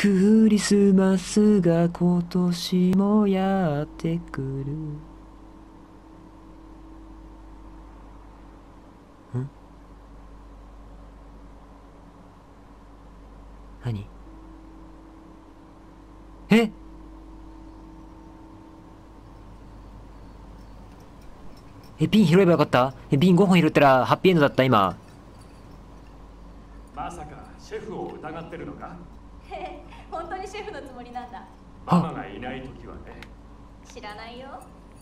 クリスマスが今年もやってくる。何？え？瓶拾えばよかった？瓶5本拾ったらハッピーエンドだった今。 まさかシェフを疑ってるのか？ へえ、本当にシェフのつもりなんだ。 ママがいない時はね。 知らないよ。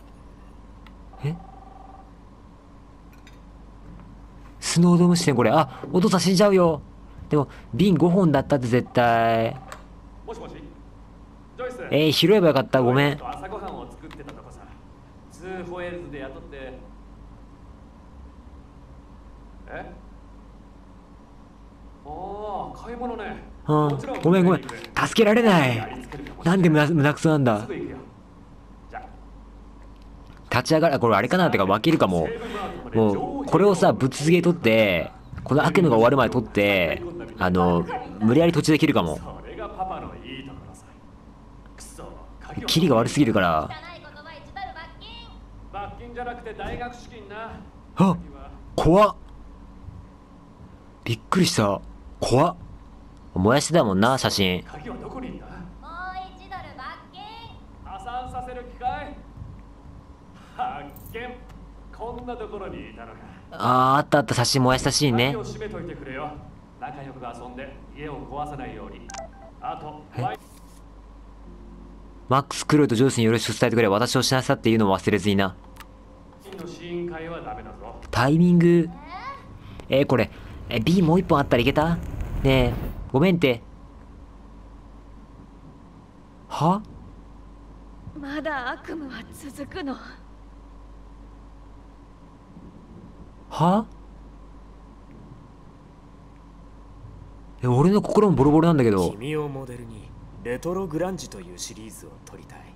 スノードーム視点これ。あ、お父さん死んじゃうよ。でも瓶5本だったって絶対。 もしもし、ジョイス。 拾えばよかった。ごめん。 朝ごはんを作ってたとこさ。ツーホエールズで雇って。ああ、買い物ね。 ごめんごめん。助けられない。なんで胸くそなんだ。立ち上がる。これあれかなってか分けるかも。もう、これをさ、ぶっ続け取って、この悪夢が終わるまで取って、無理やり途中で切るかも。切りが悪すぎるから。 罰金じゃなくて大学資金な。 あ、怖っ。びっくりした。怖っ。燃やしてたもんな、写真。 鍵はどこにいんだ？ もう$1罰金。 破産させる機会？発見。こんなところにいたのか。 あったあった、写真燃やしたシーンね。 鍵を閉めといてくれよ。仲良く遊んで家を壊さないように。あと、 マックス・クロイとジョイスによろしく伝えてくれ。私を死なせたっていうのも忘れずにな。タイミング。これ、B もう一本あったらいけた？ねえ、ごめんって。は？ まだ悪夢は続くの。 は？俺の心もボロボロなんだけど。 君をモデルにレトログランジというシリーズを撮りたい。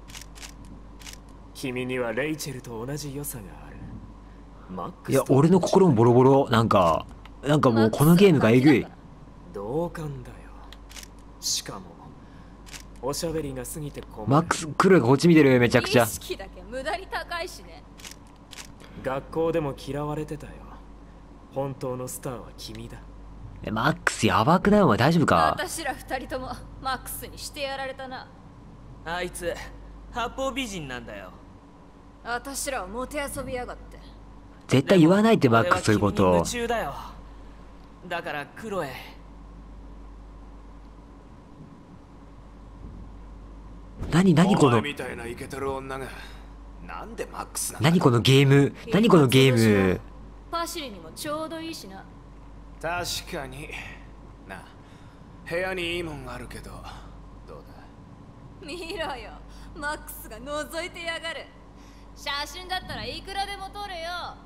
君にはレイチェルと同じ良さがある。マックス。 いや、俺の心もボロボロ。なんかもうこのゲームがえぐい。 同感だよ。しかもおしゃべりが過ぎて困る。 マックス・クロイがこっち見てる。めちゃくちゃ。 意識だけ無駄に高いしね。 学校でも嫌われてたよ。本当のスターは君だ。 マックスやばくない？お前大丈夫か？ 私ら二人ともマックスにしてやられたな。 あいつ八方美人なんだよ。 私らをもてあそびやがって。 絶対言わないってマックス、そういうこと。 夢中だよ。だからクロエ。 何この。何このゲーム。何このゲーム。 パシリにもちょうどいいしな。 確かにな。部屋にいいもんがあるけどどうだ？ 見ろよ、マックスが覗いてやがる。写真だったらいくらでも撮れよ。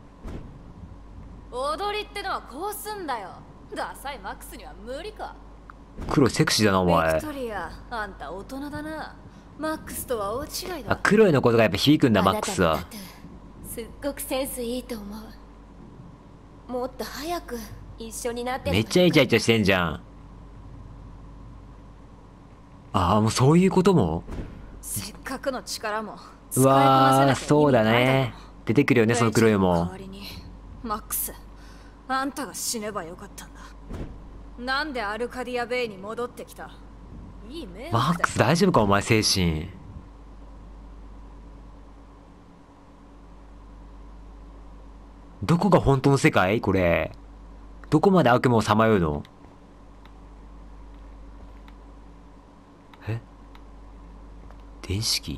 踊りってのはこうすんだよ。ダサいマックスには無理か。 黒セクシーだなお前。 ビクトリア、あんた大人だな。マックスとは大違いだ。 黒いのことがやっぱ響くんだマックスは。 すっごくセンスいいと思う。もっと早く一緒になって。 めっちゃイチャイチャしてんじゃん。ああ、もうそういうことも。 せっかくの力もうわー、そうだね。出てくるよね、その黒いも。 代わりにマックス、あんたが死ねばよかったんだ。なんでアルカディアベイに戻ってきた？いい迷惑だ。 マックス大丈夫かお前、精神。どこが本当の世界？これどこまで悪夢をさまようの？電子機？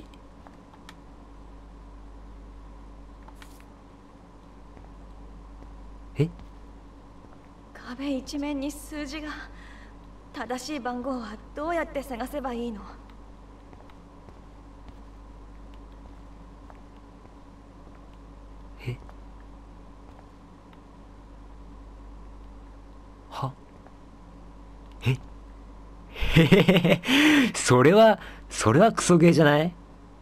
壁一面に数字が。正しい番号はどうやって探せばいいの？ は？へへへへ。それはクソゲーじゃない？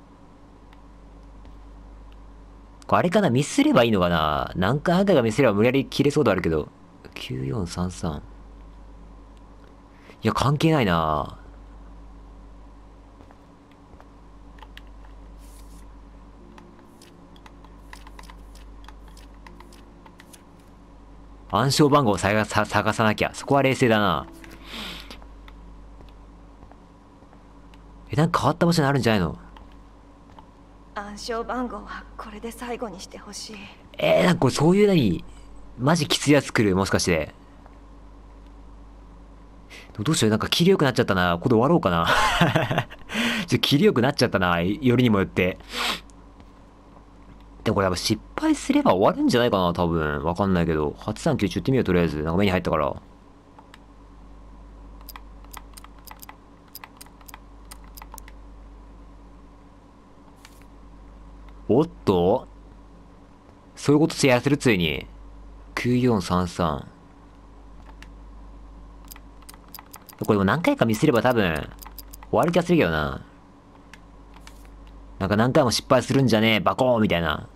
あれかな、ミスればいいのかな。何回あんたがミスれば無理やり切れそうであるけど。9433。 いや、関係ないな。暗証番号を探さなきゃ。そこは冷静だな。なんか変わった場所にあるんじゃないの？ 暗証番号はこれで最後にしてほしい。 なんかこれそういうマジきついやつ来る？もしかして。どうしよう、なんか切りよくなっちゃったな。これで終わろうかな。切りよくなっちゃったな。よりにもよって。でもこれやっぱ失敗すれば終わるんじゃないかな、多分。わかんないけど。839中ってみよう、とりあえず。なんか目に入ったから。おっとそういうことしてやらせるついに。9433。これも何回か見せれば多分、終わる気がするけどな。なんか何回も失敗するんじゃねえ、バコーンみたいな。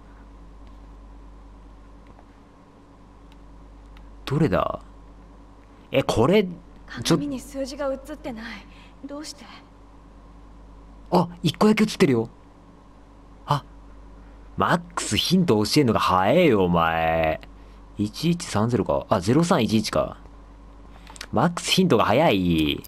どれだ？これ、 鏡に数字が映ってない。どうして？ あ、一個だけ映ってるよ。あ、マックスヒント教えるのが早えよ、お前。1130か。あ、0311か。マックスヒントが早い。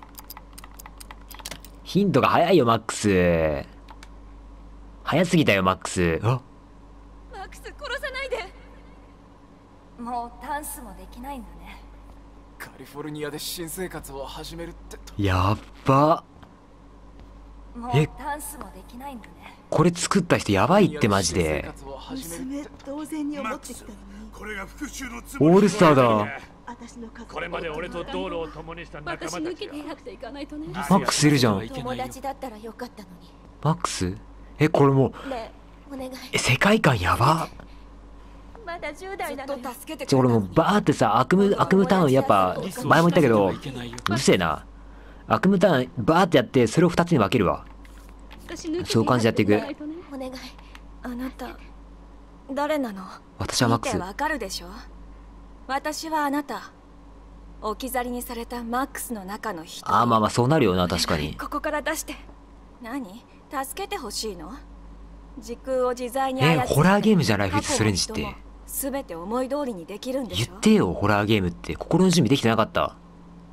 ヒントが早いよ、マックス。早すぎたよ、マックス。あ、 マックス殺さないで。 もうダンスもできないんだね。 カリフォルニアで新生活を始めるってと。 やっば。 もうダンスもできないんだね。 これ作った人やばいってマジで。 娘当然に思ってきたのに。 これが復讐のつオールスターだ。 私の家族これまで俺と道路を共にした仲間たちがマックスいるじゃん。 友達だったらよかったのに。 マックス？これもねえ、お願い。 世界観やば。 まだ10代なのに。 俺もうバーってさ、悪夢ターンやっぱ、前も言ったけど、うるせえな。悪夢ターンバーってやって、それを2つに分けるわ。そういう感じでやっていく。 お願い。あなた、誰なの？ 私はマックス。 見てわかるでしょ？私はあなた。置き去りにされたマックスの中の人。 まあそうなるよな、確かに。 ここから出して。何？助けてほしいの？時空を自在に操って。 ホラーゲームじゃん、ライフイズストレンジって。 全て思い通りにできるんでしょ？ 言ってよ、ホラーゲームって。心の準備できてなかった。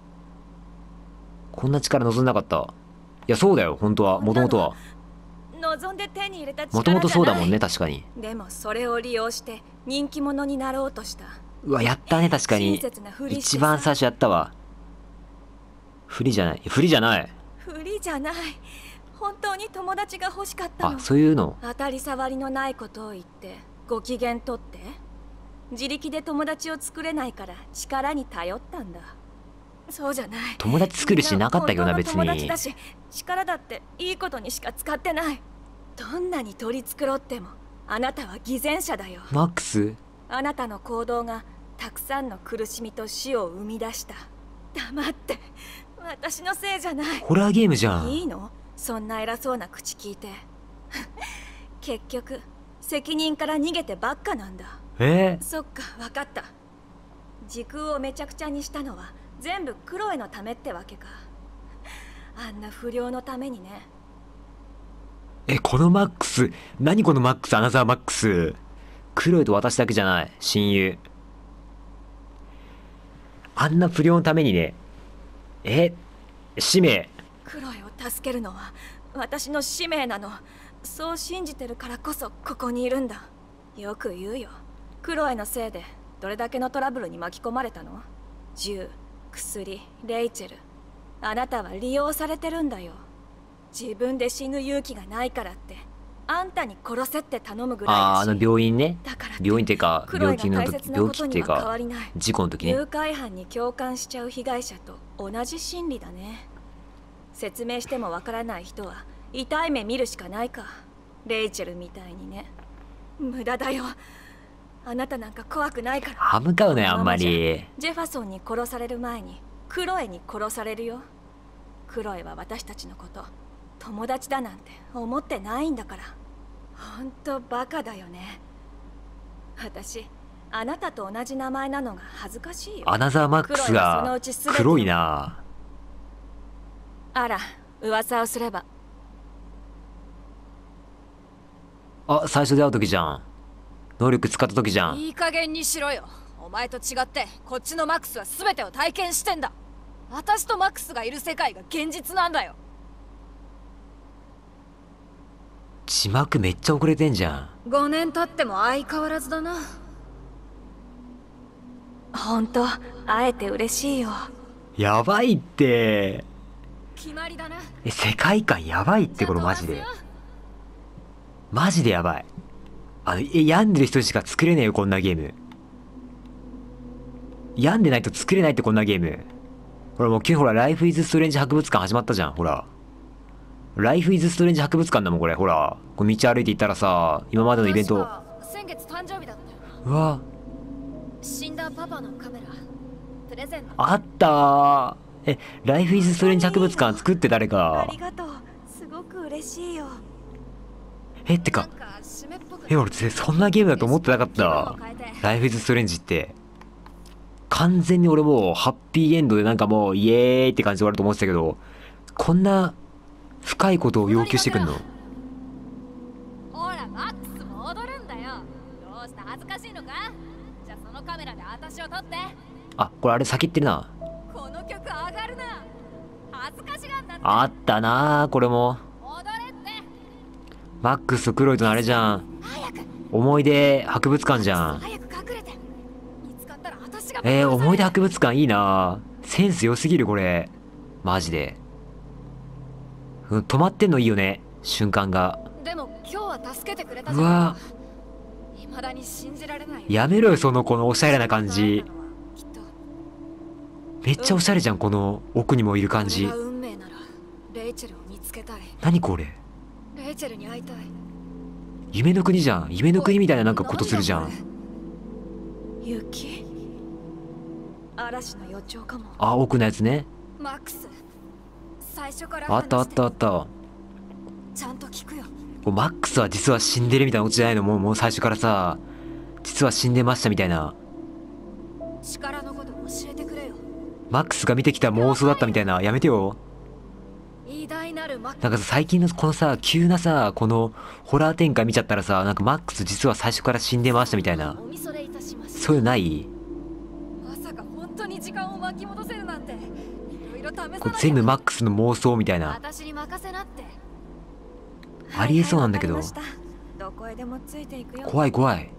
こんな力望んなかった。いや、そうだよ、本当は。もともとは。 望んで手に入れた力じゃない。 もともとそうだもんね、確かに。 でもそれを利用して人気者になろうとした。 うわ、やったね、確かに。一番最初やったわ。不利じゃない。不利じゃない。 不利じゃない。本当に友達が欲しかったの。 あ、そういうの。 当たり障りのないことを言ってご機嫌取って自力で友達を作れないから力に頼ったんだ。そうじゃない。 友達作るしなかったけどな、別に。 友達だし力だっていいことにしか使ってない。どんなに取り繕ってもあなたは偽善者だよ。 マックス？ あなたの行動がたくさんの苦しみと死を生み出した。黙って。私のせいじゃない。 ホラーゲームじゃん。 いいの？そんな偉そうな口聞いて。結局責任から逃げてばっかなんだ。 そっか、分かった。時空をめちゃくちゃにしたのは全部クロエのためってわけか。あんな不良のためにね。 このマックス、何このマックス、アナザーマックス。クロエと私だけじゃない、親友。あんな不良のためにね。使命。 クロエを助けるのは私の使命なの。そう信じてるからこそここにいるんだ。よく言うよ。クロエのせいでどれだけのトラブルに巻き込まれたの？銃、薬、レイチェル。あなたは利用されてるんだよ。自分で死ぬ勇気がないからってあんたに殺せって頼むぐらいだし。 病院ね。 だから病院っていうか、病気の時、病気っていうか、事故の時ね。 誘拐犯に共感しちゃう被害者と同じ心理だね。説明してもわからない人は痛い目見るしかないか。レイチェルみたいにね。無駄だよ。あなたなんか怖くないから。 歯向かうね、あんまり。 ジェファソンに殺される前にクロエに殺されるよ。クロエは私たちのこと友達だなんて思ってないんだから。ほんとバカだよね。私あなたと同じ名前なのが恥ずかしいよ。 アナザーマックスが黒いな。 あら、噂をすれば。 あ、最初出会う時じゃん。能力使った時じゃん。 いい加減にしろよ。お前と違ってこっちのマックスは全てを体験してんだ。私とマックスがいる世界が現実なんだよ。 字幕めっちゃ遅れてんじゃん。 5年経っても相変わらずだな。 ほんと、会えて嬉しいよ。 やばいって。 決まりだな。 世界観やばいって、これマジで。マジでやばい。病んでる人しか作れねえよ、こんなゲーム。病んでないと作れないって、こんなゲーム。ほらもう急にほら、ライフイズストレンジ博物館始まったじゃん、ほら。ライフイズストレンジ博物館だもん、これ。ほら。こう道歩いて行ったらさ、今までのイベント。 先月誕生日だったよ。 うわ。 死んだパパのカメラ。プレゼント。 あったー。ライフイズストレンジ博物館作って誰あか。 りがとう。すごく嬉しいよ。 ってか、俺そんなゲームだと思ってなかった。ライフイズストレンジって。完全に俺もうハッピーエンドでなんかもうイエーイって感じで終わると思ってたけど、こんな深いことを要求してくんの？ ほら、マックスも踊るんだよ。どうした、恥ずかしいのか？じゃあそのカメラで私を撮って。 あ、これあれ先言ってるな。 この曲上がるな。恥ずかしがんなって。 あったなー、これも。 踊れって。 マックスとクロイとのあれじゃん。思い出博物館じゃん。 早く隠れて。見つかったら私が。 思い出博物館いいなー。センス良すぎる、これ。マジで。止まってんのいいよね、瞬間が。 でも今日は助けてくれたじゃん。 うわ、 未だに信じられない。 やめろよ、そのこのおしゃれな感じ。めっちゃおしゃれじゃん、この奥にもいる感じ。 運命ならレイチェルを見つけたい。 何これ、 レイチェルに会いたい。 夢の国じゃん。夢の国みたいななんかことするじゃん。 雪、嵐の予兆かも。 あ、奥のやつね。 マックス、最初からあったあったあった。 ちゃんと聞くよ。 マックスは実は死んでるみたいなオチじゃないの？もう最初からさ、実は死んでましたみたいな。 力のこと教えてくれよ。 マックスが見てきた妄想だったみたいな。やめてよ。 偉大なるマックス。 なんかさ、最近のこのさ、急なさ、このホラー展開見ちゃったらさ、なんかマックス実は最初から死んでましたみたいな。 お見それいたしました。 そういうのない？ まさか本当に時間を巻き戻せるなんて。いろいろ試さない。 これ全部マックスの妄想みたいな。 私に任せなって。 ありえそうなんだけど。 どこへでもついていくよ。 怖い怖い。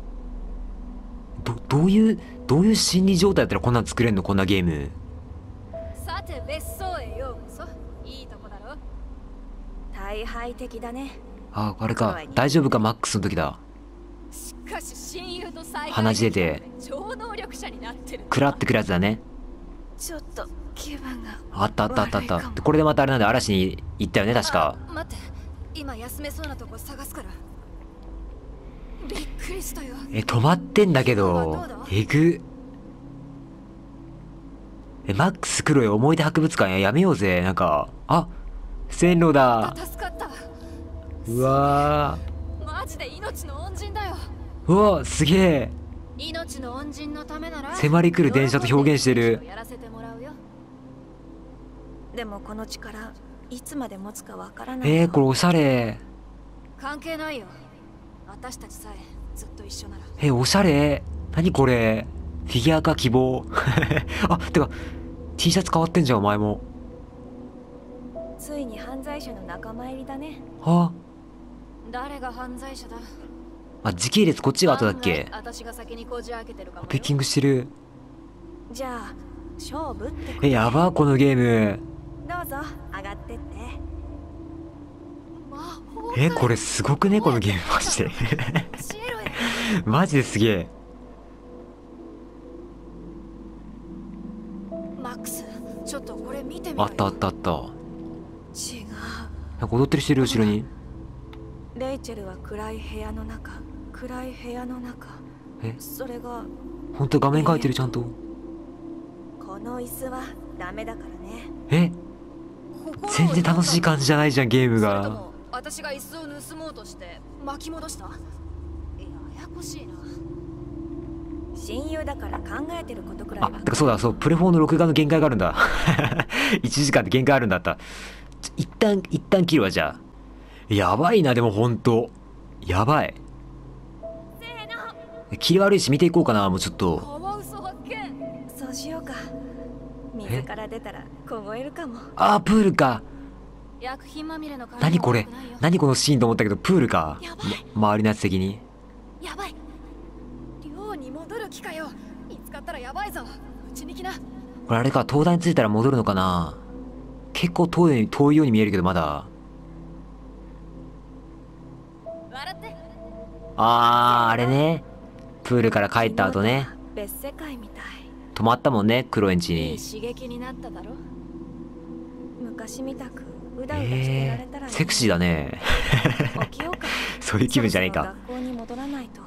どういう心理状態だったらこんなん作れんの？こんなゲーム。 さて別荘へようこそ。いいとこだろ。 大敗的だね。 あ、あれか。大丈夫か、マックスの時だ。 しかし親友と再会。 鼻血出て超能力者になってる。 クラってくるやつだね。 ちょっと気分が。 あったあったあったあった。これでまたあれなんで嵐に行ったよね、確か。 待って、今休めそうなとこ探すから。びっくりしたよ。 止まってんだけど。えぐ。マックスクロイ思い出博物館やめようぜ。なんか、あ、線路だ。 助かった。 うわー、マジで命の恩人だよ。 うわ、すげえ。 命の恩人のためなら迫り来る電車と表現してる。 やらせてもらうよ。 でもこの力いつまで持つかわからない。 これおしゃれ。 関係ないよ。私たちさえずっと一緒なら。 おしゃれ。何これ、フィギュア化希望。あ、てか T シャツ変わってんじゃん、お前も。 ついに犯罪者の仲間入りだね。 あ、 誰が犯罪者だ。 あ、時系列こっちが後だっけ？ 私が先にこじ開けてるかもよ。 ペッキングしてる。 じゃあ勝負ってこと。 やば、このゲーム。 どうぞ上がってって。 これすごくね、このゲーム。マジでマジですげえ。 マックス、ちょっとこれ見てみろよ。 あったあったあった。 違う。 なんか踊ってる人いる、後ろに。 レイチェルは暗い部屋の中。暗い部屋の中。それが本当画面描いてる、ちゃんと。 この椅子はダメだからね。 全然楽しい感じじゃないじゃん、ゲームが。 私が椅子を盗もうとして巻き戻した。いや、ややこしいな。 親友だから考えてることくらいあ、 は。 てかそうだ、そう、プレ4の録画の限界があるんだ。1時間で限界あるんだった。一旦切るわ、じゃあ。やばいな、でもほんと。やばい。切り悪いし見ていこうかな、もうちょっと。 カワウソ発見。 そうしようか。水から出たら凍えるかも。 あー、プールか。 薬品まみれの体何これ、何このシーンと思ったけど、プールか。 やばい周りのやつ的に。 やばい。寮に戻る気かよ。見つかったらやばいぞ。うちに来な。 これあれか、灯台に着いたら戻るのかな。結構遠いように見えるけど、まだ。 笑って。 ーあれね。プールから帰った後ね。 別世界みたい。 泊まったもんね、クロエンチに。 いい刺激になっただろ。 昔みたくうだうだしてられたらいい。 セクシーだね。 起きようか。 そういう気分じゃねえか。 そろそろ学校に戻らないと。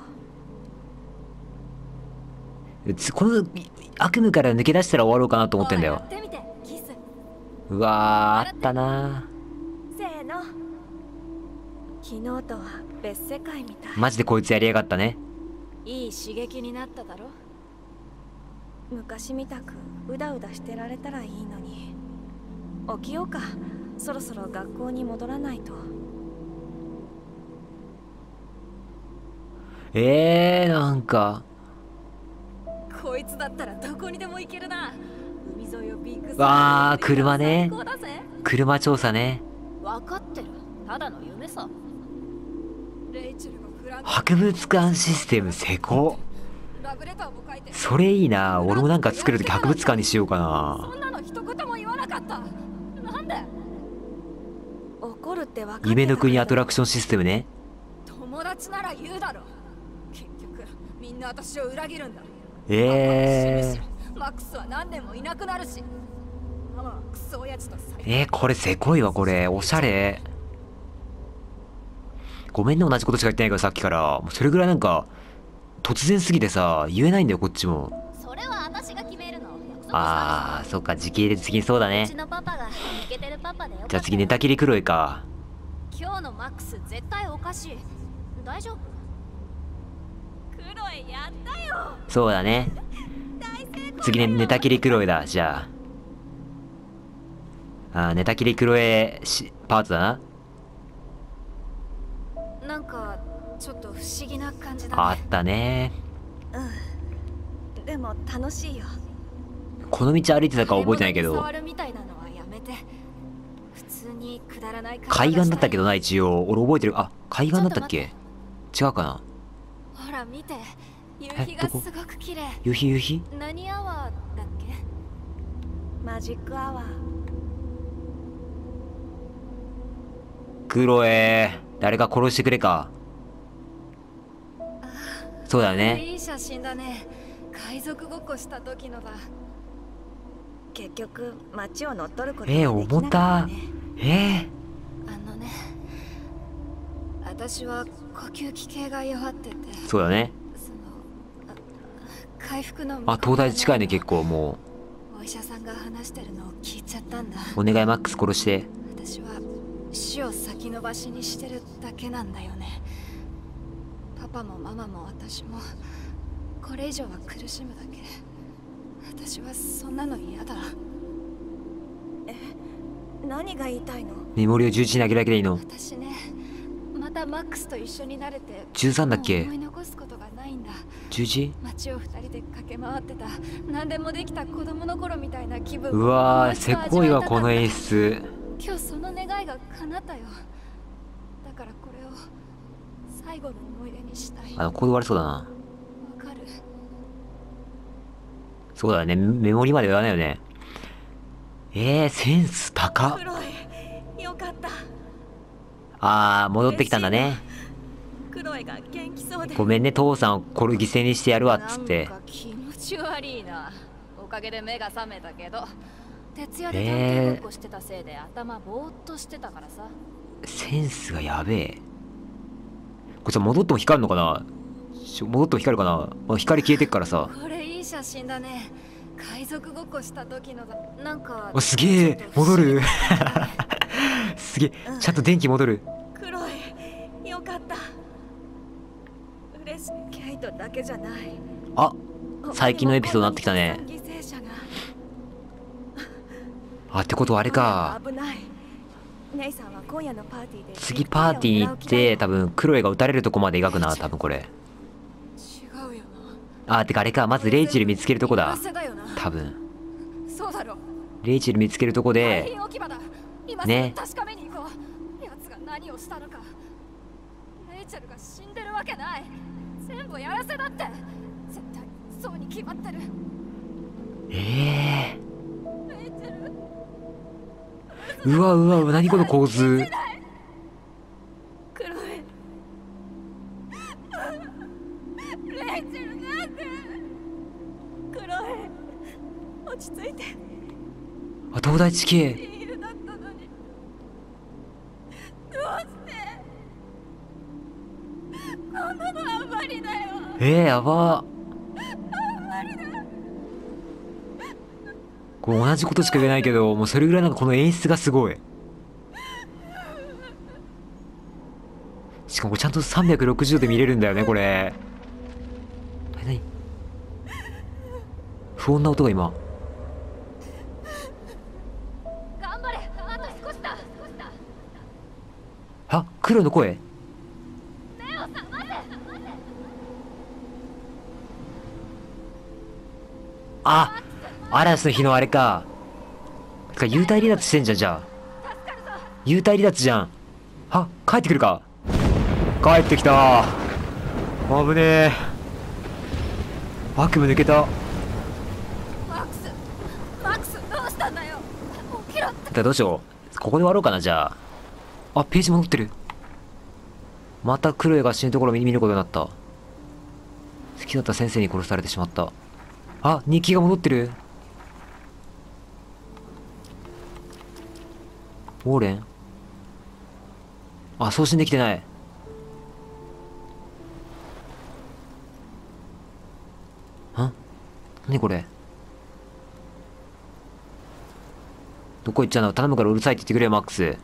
この悪夢から抜け出したら終わろうかなと思ってんだよ。 やってみて。キス。 うわー、あったなせーの。昨日とは別世界みたい。 マジでこいつやりやがったね。 いい刺激になっただろ。 昔みたくうだうだしてられたらいいのに。起きようか。そろそろ学校に戻らないと。 なんか。 こいつだったらどこにでも行けるな。海沿いをビッグサイクルでわー、車ね最高だぜ。 車調査ね。 分かってる。ただの夢さ。レイチェルがフラン博物館システム施工。 ラブレターも書いて。 それいいな。俺もなんか作るとき博物館にしようかな。 そんなの一言も言わなかった。なんで？ 怒るって分かってた。 夢の国アトラクションシステムね。 友達なら言うだろ。結局みんな私を裏切るんだ。マックスは何年もいなくなるし。ママはクソ親父と最これせこいわ、これ。おしゃれ。ごめんね、同じことしか言ってないからさっきから。もうそれぐらいなんか、突然すぎてさ、言えないんだよ、こっちも。 それは私が決めるの。 あー、そっか、時系列的にそうだねうち。のパパがイケてるパパでよかった。 じゃあ次、寝たきり黒いか。 今日のマックス絶対おかしい。大丈夫？ クロエやったよ。 そうだね。次ね、寝たきり黒いだ、じゃあ。寝たきり黒いパートだな。 なんかちょっと不思議な感じだね。 あったね。 でも楽しいよ。 この道歩いてたか覚えてないけど。 触るみたいなのはやめて。普通にくだらない海岸だったけどな。 な、一応。俺覚えてる。あ、海岸だったっけ？違うかな。 ほら見て。夕日がすごく綺麗。 夕日何アワーだっけ？ マジックアワー。 クロエ、誰か殺してくれか。そうだよね。 いい写真だね。海賊ごっこした時のだ。 結局街を乗っ取ることができなかった重た。 あのね、私は呼吸器系が弱ってて、 そうだね。 回復のあ、東大近いね、結構もお医者さんが話してるのを聞いちゃったんだ。 う。お願い、マックス殺して。 私は死を先延ばしにしてるだけなんだよね。パパもママも私もこれ以上は苦しむだけ。私はそんなの嫌だ。 何が言いたいの？ メモリを11に投げるだけでいいの。 私ね、またマックスと一緒になれて 13だっけ？ もう思い残すことがないんだ。 11？ 街を二人で駆け回ってた何でもできた子供の頃みたいな気分をうわー、 もう一度せこいわ、この演味わ出。 いたかった。今日その願いが叶ったよ。だからこれを最後の思い出にしたい。わここで終わりそうだな。 かる。 そうだね、メモリまで言わないよね。センス高っ。 クロエ、よかった。 戻ってきたんだね。 クロエが元気そうで。 ごめんね、父さんをこれ犠牲にしてやるわっつって。 なんか気持ち悪いな。おかげで目が覚めたけど、徹夜で探偵ごっこしてたせいで頭ぼーっとしてたからさ。 センスがやべえ。これさ、戻っても光るのかな？戻っても光るかな？光消えてっからさ。 これいい写真だね。海賊ごっこした時のだ。なんかすげえ、戻る。すげえ、ちゃんと電気戻る。 クロエ、よかった。嬉しい。ケイトだけじゃない。 最近のエピソードになってきたね。 犠牲者があ、ってことはあれか。 危ない。姉さんは今夜のパーティーで次パーティーに行って、多分クロエが撃たれるとこまで描くな、多分これ。 違うよあ、てかあれか、まずレイチェル見つけるとこだな。。だよな。 多分。 そうだろ。 レイチェル見つけるとこ廃で、 品置き場だ。今すねぐ確かめに行こう。奴が何をしたのか。レイチェルが死んでるわけない。全部やらせだって。絶対そうに決まってる。 ええレイチェル。 うわうわうわ、何この構図。 クロエ。 レイチェルなんで。 クロエ。落ち着いて。 あ、東大地形。 ヒールだったのに。どうしてこんなのあんまりだよ。 やば。これ同じことしか言えないけど、もうそれぐらいなんかこの演出がすごい。しかもこれちゃんと360で見れるんだよね、これ。何不穏な音が今。 頑張れ。あと少しだ。 あ、黒の声。あ、嵐の日のあれか。てか、幽体離脱してんじゃん、じゃあ。幽体離脱じゃん。あ、帰ってくるか。帰ってきた。危ねえ。悪夢抜けた。 マックスどうしたんだよ。起きろって。 だからどうしよう。ここで終わろうかな、じゃあ。あ、ページ戻ってる。またクロエが死ぬところを見ることになった。好きだった先生に殺されてしまった。あ、日記が戻ってる。ウォーレン。あ、送信できてない。何これ。どこ行っちゃうの。頼むからうるさいって言ってくれよ、マックス。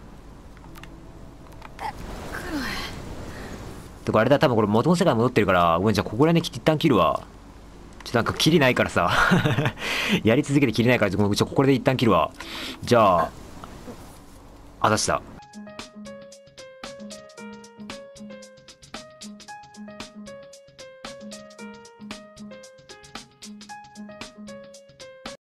とかあれだ、多分これ元の世界戻ってるから、ごめん、じゃあここら辺で一旦切るわ。なんか切りないからさ。やり続けて切れないから、ここで一旦切るわ。じゃあ、あざした。